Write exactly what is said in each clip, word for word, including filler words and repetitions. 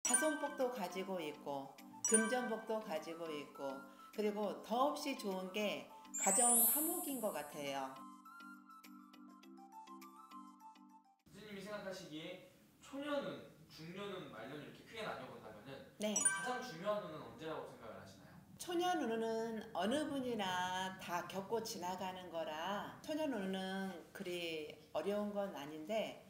자손복도 가지고 있고 금전복도 가지고 있고 그리고 더없이 좋은 게 가정 화목인 것 같아요. 선생님이 생각하시기에 초년운, 중년운, 말년운 이렇게 크게 나뉘어본다면은 네. 가장 중요한 운은 언제라고 생각을 하시나요? 초년운은 어느 분이나 다 겪고 지나가는 거라 초년운은 그리 어려운 건 아닌데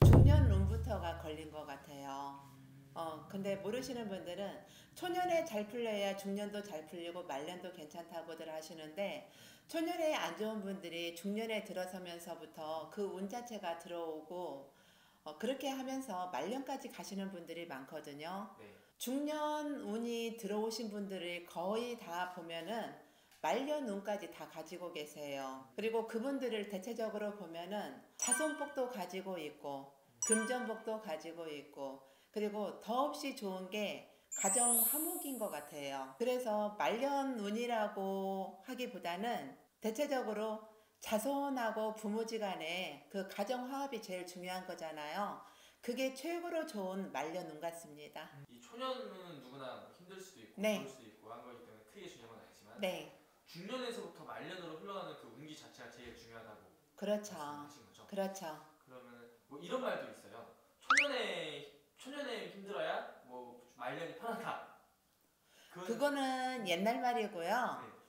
중년운부터가 걸린 것 같아요. 어 근데 모르시는 분들은 초년에 잘 풀려야 중년도 잘 풀리고 말년도 괜찮다고들 하시는데 초년에 안 좋은 분들이 중년에 들어서면서부터 그 운 자체가 들어오고 어 그렇게 하면서 말년까지 가시는 분들이 많거든요. 네. 중년 운이 들어오신 분들이 거의 다 보면은 말년 운까지 다 가지고 계세요. 그리고 그분들을 대체적으로 보면은 자손복도 가지고 있고 금전복도 가지고 있고 그리고 더없이 좋은 게 가정 화목인 것 같아요. 그래서 말년 운이라고 하기보다는 대체적으로 자손하고 부모지간에 그 가정 화합이 제일 중요한 거잖아요. 그게 최고로 좋은 말년 운 같습니다. 이 초년운은 누구나 힘들 수도 있고 네. 좋을 수도 있고 한 거기 때문에 크게 중요한 건 아니지만 네, 중년에서부터 말년으로 흘러가는 그 운기 자체가 제일 중요하다고 그렇죠. 말씀하신 거죠? 그렇죠. 그러면 뭐 이런 말도 있어요. 초년에 초년에 힘들어야 뭐 말년이 편하다. 그건 그거는 옛날 말이고요. 네.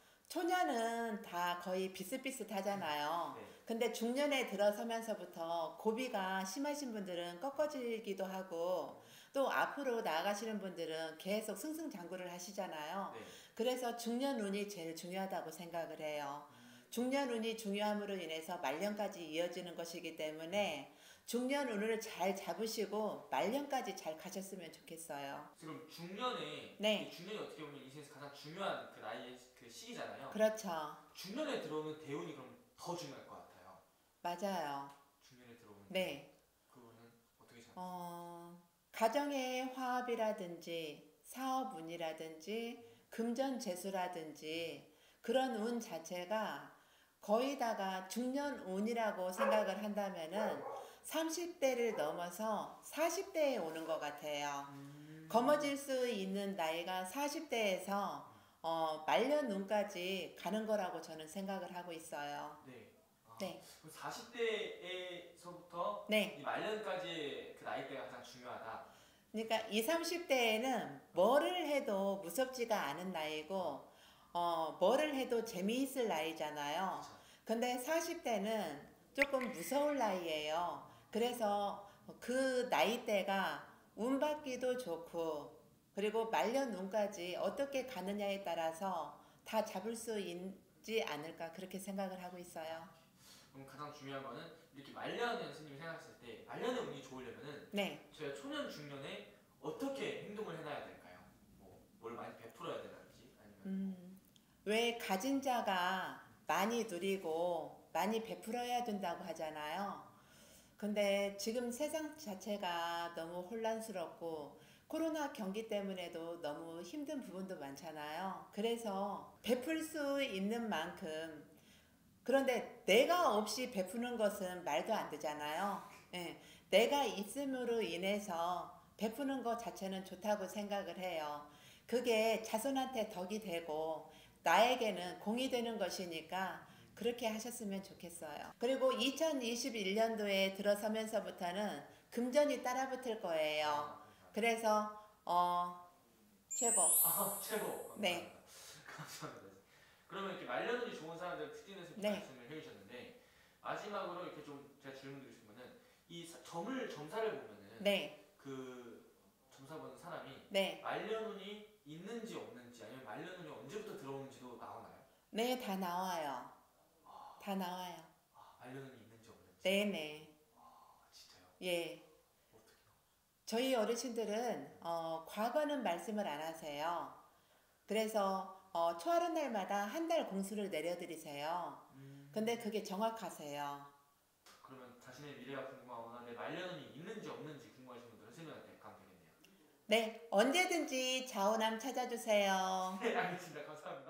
초년은 다 거의 비슷비슷하잖아요. 네. 근데 중년에 들어서면서부터 고비가 심하신 분들은 꺾어지기도 하고 또 앞으로 나아가시는 분들은 계속 승승장구를 하시잖아요. 네. 그래서 중년 운이 제일 중요하다고 생각을 해요. 중년 운이 중요함으로 인해서 말년까지 이어지는 것이기 때문에 중년 운을 잘 잡으시고 말년까지 잘 가셨으면 좋겠어요. 지금 중년에 네. 이 중년이 어떻게 보면 인생에서 가장 중요한 그 나이의 그 시기잖아요. 그렇죠. 중년에 들어오는 대운이 그럼 더 중요할 것 같아요. 맞아요. 중년에 들어오는 네. 그거는 어떻게 생각하세요? 어, 가정의 화합이라든지 사업운이라든지 금전재수라든지 그런 운 자체가 거의 다가 중년운이라고 생각을 한다면은 삼십 대를 넘어서 사십 대에 오는 것 같아요. 음... 검어질 수 있는 나이가 사십 대에서 어, 말년운까지 가는 거라고 저는 생각을 하고 있어요. 네. 아, 네. 그럼 사십 대에서부터 네. 이 말년까지 그 나이대가 가장 중요하다. 그러니까 이십, 삼십 대에는 뭐를 해도 무섭지가 않은 나이고 어, 뭐를 해도 재미있을 나이잖아요. 그쵸? 근데 사십 대는 조금 무서울 나이예요. 그래서 그 나이대가 운 받기도 좋고 그리고 말년 운까지 어떻게 가느냐에 따라서 다 잡을 수 있지 않을까 그렇게 생각을 하고 있어요. 그럼 가장 중요한 거는 이렇게 말년에 선생님이 생각했을 때 말년의 운이 좋으려면은 네. 저희가 초년 중년에 어떻게 행동을 해놔야 될까요? 뭐 뭘 많이 베풀어야 되는지 아니면 음, 왜 가진 자가 많이 누리고 많이 베풀어야 된다고 하잖아요. 근데 지금 세상 자체가 너무 혼란스럽고 코로나 경기 때문에도 너무 힘든 부분도 많잖아요. 그래서 베풀 수 있는 만큼 그런데 내가 없이 베푸는 것은 말도 안 되잖아요. 예, 내가 있음으로 인해서 베푸는 것 자체는 좋다고 생각을 해요. 그게 자손한테 덕이 되고 나에게는 공이 되는 것이니까 그렇게 하셨으면 좋겠어요. 그리고 이천이십일 년도에 들어서면서부터는 금전이 따라붙을 거예요. 그래서 어 최고. 아 최고. 네. 감사합니다. 그러면 이렇게 말년운이 좋은 사람들 특징을 네. 말씀을 해주셨는데 마지막으로 이렇게 좀 제가 질문 드리고 싶은 거는 이 사- 점을 점사를 보면은 네. 그 점사 보는 사람이 네. 말년운이 있는지 없는지 아니면 말년운이 언제부터 들어오는지도 나오나요? 네, 다 나와요. 다 나와요. 아, 말년운이 있는지 없는지. 네네. 아 진짜요? 예. 어떻게 나와요? 저희 어르신들은 어, 과거는 말씀을 안 하세요. 그래서 어, 초하루 날마다 한 달 공수를 내려드리세요. 음... 근데 그게 정확하세요. 그러면 자신의 미래가 궁금하거나 내 말년운이 있는지 없는지 궁금하신 분들은 선생님한테 가면 되겠네요. 네, 언제든지 자오남 찾아주세요. 네 알겠습니다. 감사합니다.